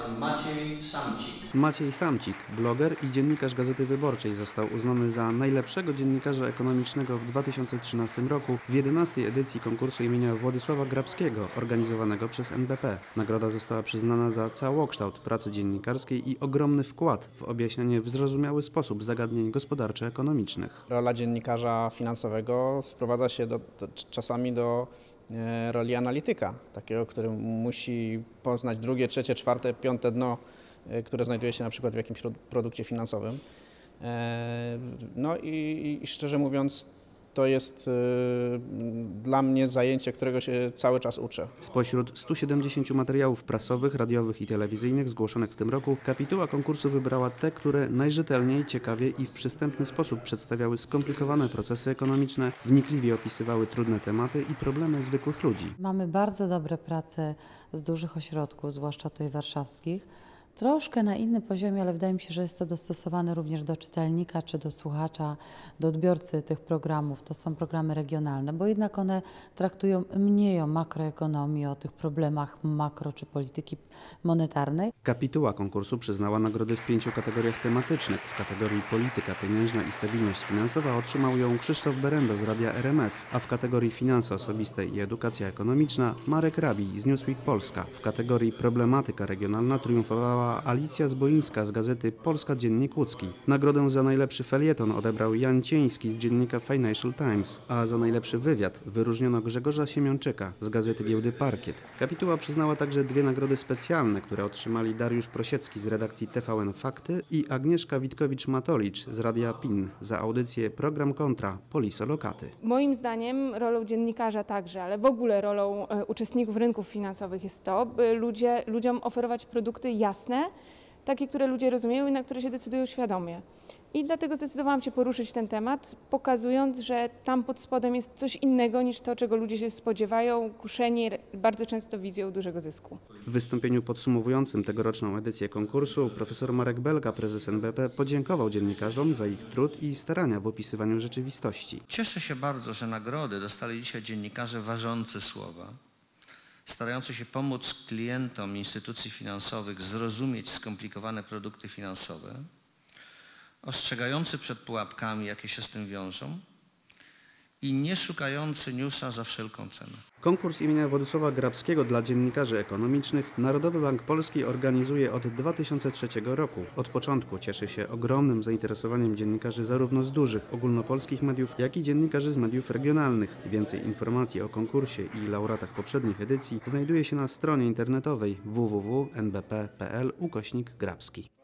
pan Maciej Samcik. Maciej Samcik, bloger i dziennikarz Gazety Wyborczej, został uznany za najlepszego dziennikarza ekonomicznego w 2013 roku w 11. edycji konkursu imienia Władysława Grabskiego organizowanego przez NBP. Nagroda została przyznana za całokształt pracy dziennikarskiej i ogromny wkład w objaśnianie w zrozumiały sposób zagadnień gospodarczo-ekonomicznych. Rola dziennikarza finansowego sprowadza się czasami do roli analityka, takiego, który musi poznać drugie, trzecie, czwarte, piąte dno, które znajduje się na przykład w jakimś produkcie finansowym. No i szczerze mówiąc, to jest dla mnie zajęcie, którego się cały czas uczę. Spośród 170 materiałów prasowych, radiowych i telewizyjnych zgłoszonych w tym roku, kapituła konkursu wybrała te, które najrzetelniej, ciekawie i w przystępny sposób przedstawiały skomplikowane procesy ekonomiczne, wnikliwie opisywały trudne tematy i problemy zwykłych ludzi. Mamy bardzo dobre prace z dużych ośrodków, zwłaszcza tutaj warszawskich. Troszkę na innym poziomie, ale wydaje mi się, że jest to dostosowane również do czytelnika czy do słuchacza, do odbiorcy tych programów. To są programy regionalne, bo jednak one traktują mniej o makroekonomii, o tych problemach makro czy polityki monetarnej. Kapituła konkursu przyznała nagrody w 5 kategoriach tematycznych. W kategorii Polityka pieniężna i stabilność finansowa otrzymał ją Krzysztof Berenda z Radia RMF, a w kategorii Finanse osobiste i edukacja ekonomiczna Marek Rabij z Newsweek Polska. W kategorii Problematyka regionalna triumfowała Alicja Zboińska z gazety Polska Dziennik Łódzki. Nagrodę za najlepszy felieton odebrał Jan Cieński z dziennika Financial Times, a za najlepszy wywiad wyróżniono Grzegorza Siemionczyka z gazety Giełdy Parkiet. Kapituła przyznała także 2 nagrody specjalne, które otrzymali Dariusz Prosiecki z redakcji TVN Fakty i Agnieszka Witkowicz-Matolicz z Radia PIN za audycję Program Kontra – Polisolokaty. Moim zdaniem rolą dziennikarza także, ale w ogóle rolą uczestników rynków finansowych jest to, by ludziom oferować produkty jasne, takie, które ludzie rozumieją i na które się decydują świadomie. I dlatego zdecydowałam się poruszyć ten temat, pokazując, że tam pod spodem jest coś innego niż to, czego ludzie się spodziewają, kuszeni bardzo często wizją dużego zysku. W wystąpieniu podsumowującym tegoroczną edycję konkursu profesor Marek Belka, prezes NBP, podziękował dziennikarzom za ich trud i starania w opisywaniu rzeczywistości. Cieszę się bardzo, że nagrody dostali dzisiaj dziennikarze ważący słowa, starający się pomóc klientom instytucji finansowych zrozumieć skomplikowane produkty finansowe, ostrzegający przed pułapkami, jakie się z tym wiążą i nie szukający newsa za wszelką cenę. Konkurs imienia Władysława Grabskiego dla dziennikarzy ekonomicznych Narodowy Bank Polski organizuje od 2003 roku. Od początku cieszy się ogromnym zainteresowaniem dziennikarzy zarówno z dużych ogólnopolskich mediów, jak i dziennikarzy z mediów regionalnych. Więcej informacji o konkursie i laureatach poprzednich edycji znajduje się na stronie internetowej www.nbp.pl/Grabski.